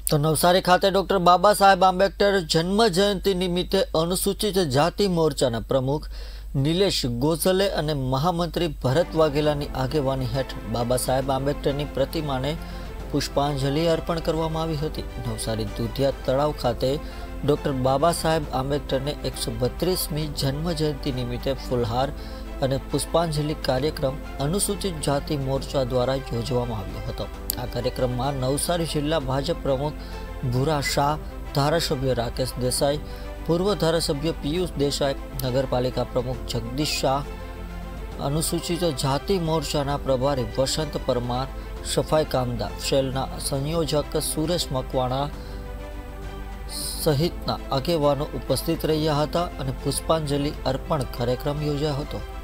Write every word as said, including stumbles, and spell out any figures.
તો નવસારી ખાતે ડોક્ટર બાબા સાહેબ આંબેડકર જન્મ જયંતિ નિમિત્તે અનુસૂચિત જાતિ મોરચાના પ્રમુખ નિલેશ ગોઝલે અને મહામંત્રી ભરત વાઘેલાની આગેવાની હેઠળ બાબા સાહેબ આંબેડકરની પ્રતિમાને પુષ્પાંજલિ અર્પણ કરવામાં આવી હતી। નવસારી દુધિયા તળાવ ખાતે ડોક્ટર બાબા સાહેબ આંબેડકરને એકસો બત્રીસમી જન્મ જયંતિ નિમિત્તે ફૂલહાર અને પુષ્પાંજલિ કાર્યક્રમ અનુસૂચિત જાતિ મોરચા દ્વારા યોજવામાં આવ્યો હતો। આ કાર્યક્રમમાં નવસારી જિલ્લા ભાજપ પ્રમુખ ભૂરા શાહ, ધારાસભ્ય રાકેશ દેસાઈ, પૂર્વ ધારાસભ્ય પિયુષ દેસાઈ, નગરપાલિકા પ્રમુખ જગદીશ શાહ, અનુસૂચિત જાતિ મોરચાના પ્રભારી વસંત પરમાર, સફાઈ કામદાર સેલના સંયોજક સુરેશ મકવાણા સહિતના આગેવાનો ઉપસ્થિત રહ્યા હતા અને પુષ્પાંજલિ અર્પણ કાર્યક્રમ યોજાયો હતો।